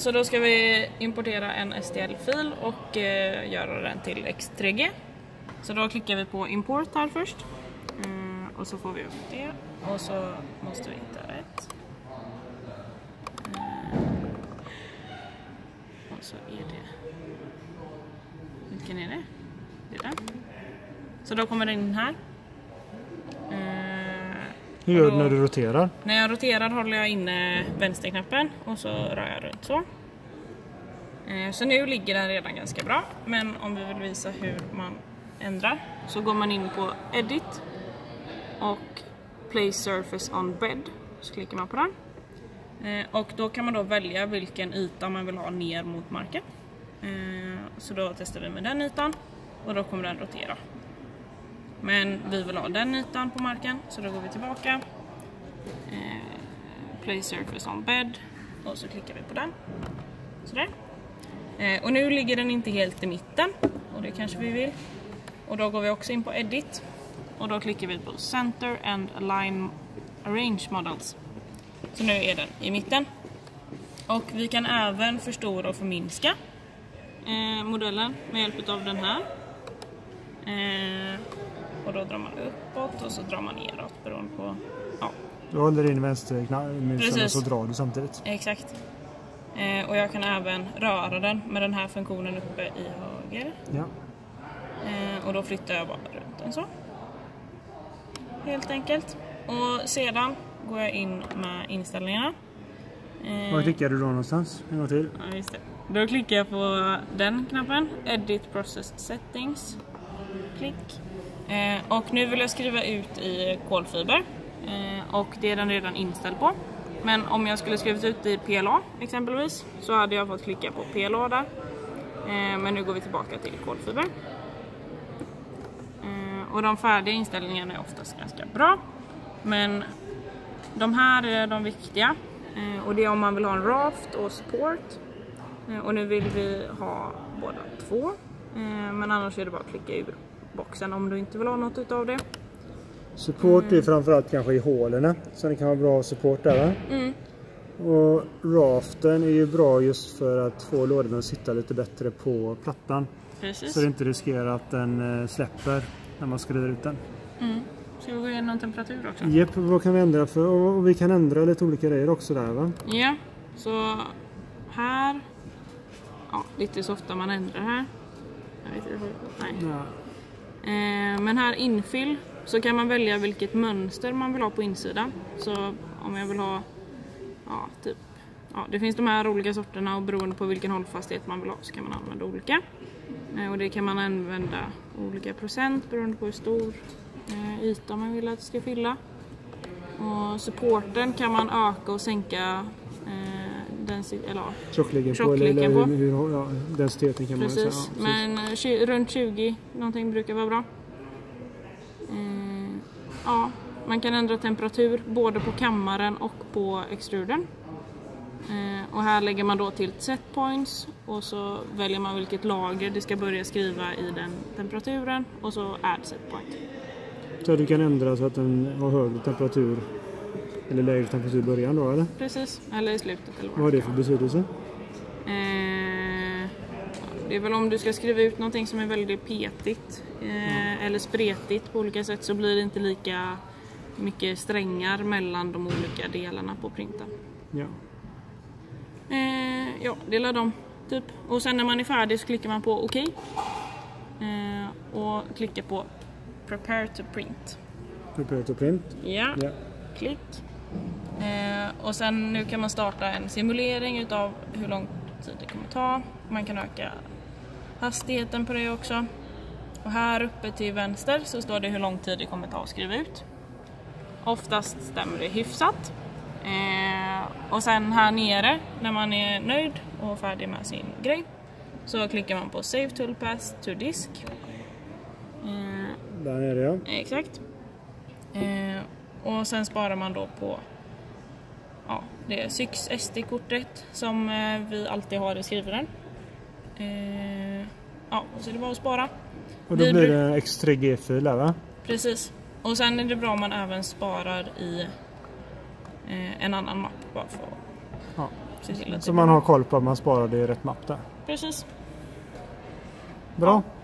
så då ska vi importera en STL-fil och göra den till X3G. Så då klickar vi på import här först. Och så får vi upp det. Och så måste vi hitta rätt. Och så är det... Vilken är det? Det är den. Så då kommer den in här. Hur gör du när du roterar? När jag roterar håller jag inne vänsterknappen och så rör jag runt så. Så nu ligger den redan ganska bra. Men om vi vill visa hur man ändrar så går man in på Edit och Place Surface on Bed. Så klickar man på den. Och då kan man då välja vilken yta man vill ha ner mot marken. Så då testar vi med den ytan och då kommer den rotera. Men vi vill ha den ytan på marken så då går vi tillbaka. Place Surface on Bed och så klickar vi på den. Sådär. Och nu ligger den inte helt i mitten och det kanske vi vill. Och då går vi också in på Edit och då klickar vi på Center and Align Arrange Models. Så nu är den i mitten. Och vi kan även förstora och förminska modellen med hjälp av den här. Och då drar man uppåt och så drar man neråt beroende på... Ja. Du håller in vänstermusen och så drar du samtidigt. Exakt. Och jag kan även röra den med den här funktionen uppe i höger. Ja. Och då flyttar jag bara runt den så. Helt enkelt. Och sedan går jag in med inställningarna. Var klickar du då någonstans? En gång till. Ja, just det. Då klickar jag på den knappen. Edit Process Settings. Klick. Och nu vill jag skriva ut i kolfiber. Och det är den redan inställd på. Men om jag skulle skriva ut i PLA exempelvis så hade jag fått klicka på PLA där. Men nu går vi tillbaka till kolfiber. Och de färdiga inställningarna är oftast ganska bra. Men de här är de viktiga. Och det är om man vill ha en raft och support. Och nu vill vi ha båda två. Men annars är det bara att klicka ur boxen om du inte vill ha något utav det. Support är framförallt kanske i hålen. Så det kan vara bra support där. Och raften är ju bra just för att få lådan att sitta lite bättre på plattan. Precis. Så det inte riskerar att den släpper när man skriver ut den. Ska vi gå igenom temperatur också? Japp, vad kan vi ändra för? Och vi kan ändra lite olika grejer också där, va? Ja, så här... Ja, lite så ofta man ändrar här. Jag vet inte, nej. Ja. Men här infill så kan man välja vilket mönster man vill ha på insidan. Så om jag vill ha... Ja, typ... Ja, det finns de här olika sorterna och beroende på vilken hållfasthet man vill ha så kan man använda olika. Och det kan man använda olika procent beroende på hur stor yta man vill att det ska fylla. Och supporten kan man öka och sänka tjockleken på. Ja, densiteten kan precis. Man säga. Ja, men runt 20 någonting brukar vara bra. Ja, man kan ändra temperatur både på kammaren och på extruden. Och här lägger man då till set points och så väljer man vilket lager det ska börja skriva i den temperaturen och så add set point. Så du kan ändra så att den har högre temperatur eller lägre temperatur i början då, eller? Precis, eller i slutet. Eller vad är det för betydelse? Det är väl om du ska skriva ut någonting som är väldigt petigt eller spretigt på olika sätt så blir det inte lika mycket strängar mellan de olika delarna på printen. Ja. Ja, det är de typ. Och sen när man är färdig så klickar man på OK. Och klickar på Prepare to print. Prepare to print? Ja, klick. Och sen nu kan man starta en simulering utav hur lång tid det kommer ta. Man kan öka hastigheten på det också. Och här uppe till vänster så står det hur lång tid det kommer ta att skriva ut. Oftast stämmer det hyfsat. Och sen här nere när man är nöjd och färdig med sin grej så klickar man på Save Toolpath to Disk. Där är det, ja. Exakt. Och sen sparar man då på det är Syx SD-kortet som vi alltid har i skrivaren. Så det var att spara. Och då blir det en X3G-fil där, va? Precis. Och sen är det bra om man även sparar i en annan mapp bara för se till att så man har koll på att man sparar det i rätt mapp där. Precis. Bra. Ja.